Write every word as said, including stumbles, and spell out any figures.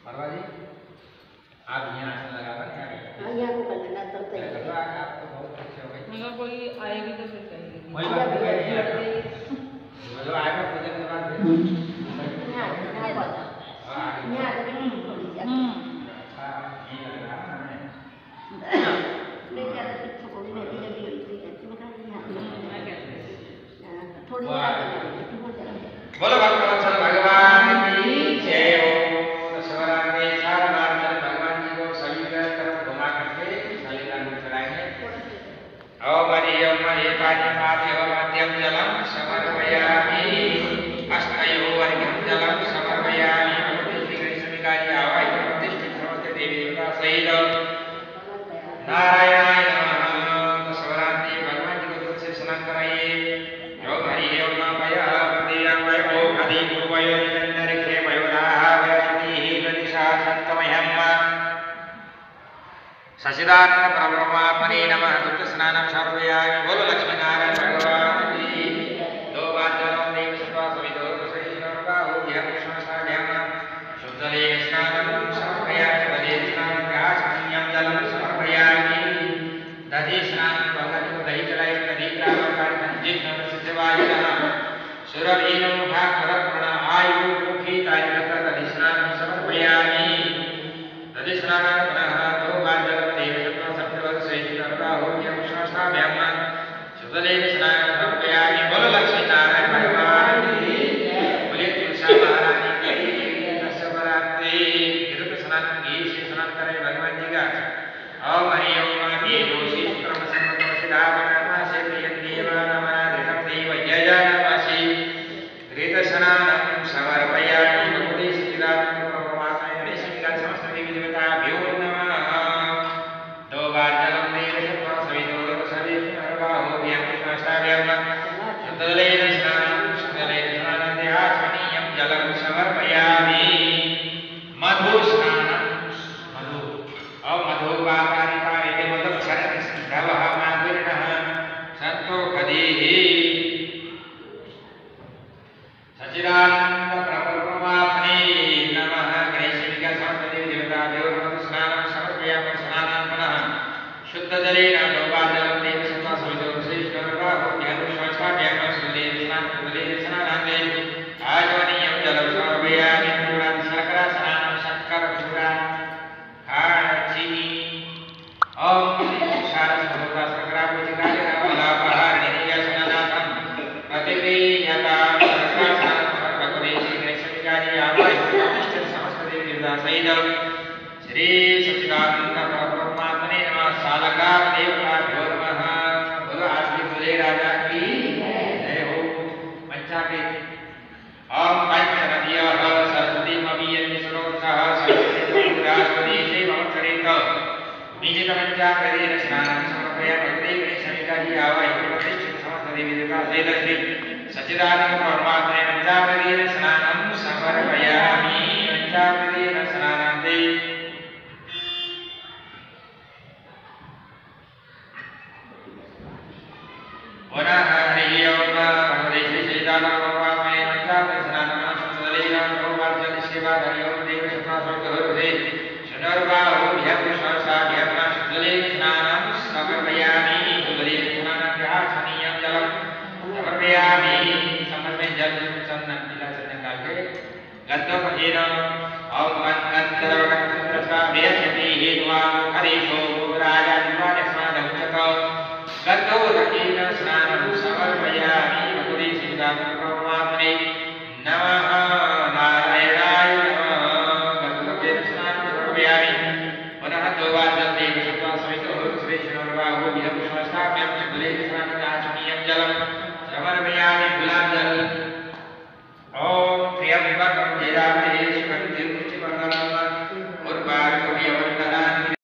परवा जी आप यहाँ आसन लगाकर क्या करें? हाँ यहाँ को कर लेना तब तक तो आप तो बहुत अच्छे हो गए। अगर कोई आएगी तो फिर कहेगी कोई बात नहीं है यार। जो आएगा पूजन के बाद फिर यहाँ यहाँ पर यहाँ तो नहीं थोड़ी सी हम्म अच्छा ये लग रहा है हमें। नहीं ज़्यादा कुछ छोटी रहती जब ये इतनी रहती मैं कहा यहाँ थोड़ी ज़्यादा बहुत ज़्यादा बोलो भगवान चल भगवान की जय हो। तो शिवरात्रि सारा रात चल भगवान जी को सभी तरफ घुमा करके शालीग्राम में चढ़ाएंगे। ओम हरि ओम हरि पादे पादे ओम मध्यम जलम समर्पयामि अष्टयो अर्घ्यं जलम समर्पयामि भगवती श्री गणेशमिकाय आवाय प्रतिष्ठित समस्त देवी देवता सहित नारायणाय नमः। तो शिवरात्रि भगवान जी को दूध से स्नान कराइए। ओम हरि ओम नमः प्रदीयं वै ओम हरि गुरुवयो निरंतरिक्षे वयोदाः वयतिः प्रतिशा सन्तमयम् सचिदानंद परब्रह्मात्मने नमः। दुग्ध स्नानं सर्वयामि। बोलो लक्ष्मी नारायण भगवान की। दो बार जलम देव सत्वा सवितो सहिष्णुर्बाहुभ्यां विष्णुस्नाभ्यां शुद्धलेन स्नानं समर्पयामि। शुद्धलेन स्नानं गाच्छाम्यं जलं समर्पयामि। दधि स्नानं भगवती को दही चढ़ाई दधि ग्रामकारी कंजिष्णु सिद्धवायुनः सुरभीनं भागवतप्रण आयु मुखी तारिकत दधि स्नानं समर्पयामि। दधि स्नानं पुनः दो बार जलम देव सत्वा सवितो सहिष्णुर्बाहुभ्यां विष्णुस्नाभ्यां शुद्धलेन स्नानं समर्पयामि। बोलो लक्ष्मी नारायण भगवान की। बोले तुलसा महारानी की। शिवरात्रि ऋतु स्नान घी से स्नान करें भगवान जी का। ओम हरि ओम नमः दोषी क्रम संगम सिद्धावनमा से प्रियं देवानमा धृतं देव जय नमसि घृत स्नानं समर्पयामि। भगवती श्रीराम परमात्मा गणेशमिका समस्त देवी देवताभ्यो नमः। दो बार जलम देव सत्वा सवितो सविष्णुर्बाहुभ्यां विष्णुस्नाभ्यां शुद्धलेन स्नानं शुद्धलेन स्नानं देहास्मनीयं जलं समर्पयामि। मधु स्नानं मधु और मधुपातारिता एते मधुक्षरं सिद्धवः माधुरिणः सन्तोषधीः सच्चिदानन्द परब्रह्मात्मने नमः। गणेशमिका समस्त देवी देवताभ्यो नमः। स्नानं समर्पयामि। स्नानं पुनः शुद्धजलेन दो बार जलं देव सत्वा सवितो सहिष्णुर्बाहुभ्यां विष्णुस्नाभ्यां शुद्धलेन स्नानं शुद्धलेन स्नानान्ते आचमनीयं जलं समर्पयामि। पूर्णात् शर्करा स्नानं शर्करपूरा खाणचीनी ओम शारद भगवता शर्करा पूजिकाय मलापहारिणी स्नानार्थं प्रतिक्रियता शर्करा स्नानं भगवती श्री गणेशमिकाय आवाय प्रतिष्ठित समस्त देवी देवता सहित श्री सच्चिदानंद परब्रह्मात्मने नमः। सालका देवताभ्यो नमः। बोलो आज भी बोले राजा की जय हो। पंचाकृत ओम पंचनद्यः सरस्वतीमभियन्ति सरोवरः सरस्वती श्रीमत्सरित बीजतमञ्चाकृतेन स्नानं समर्पयामि। भगवती गणेशमिकाय आवाय प्रतिष्ठित समस्त देवी देवता सहित श्री सच्चिदानंद परमात्मने पञ्चाकृतेन स्नानं समर्पयामि। पञ्चाकृतेन स्नानान्ते पुनः हरि ओम भगवते श्री सच्चिदानंद परमात्मने पञ्चाकृतेन स्नानं शुद्धलेन दो बार जल सेवा हरि ओम देव सत्वा सवितो शुद्धलेन विष्णुस्नाभ्यां शुद्धलेन स्नानं समर्पयामि। शुद्धलेन स्नानं गाच्छाम्यं जलं समर्पयामि। समर्पय जल चंदन पीला चंदन डाल के गन्धोपजेन ओम गन्धर्वगन्धर्वस्वाभ्यस्यति हेत्वा हरिषो राजादिवानस्मादमुच्यत गन्धोदकेन स्नानं समर्पयामि। भगवती श्रीराम परमात्मने नमः। नारायणाय नमः। गन्धोदकेन स्नानं समर्पयामि। पुनः दो बार जल देव सत्वा सवितो सहिष्णुर्बाहुभ्यां विष्णुस्नाभ्यां शुद्धलेन स्नानं गाच्छाम्यं जलं समर्पयामि।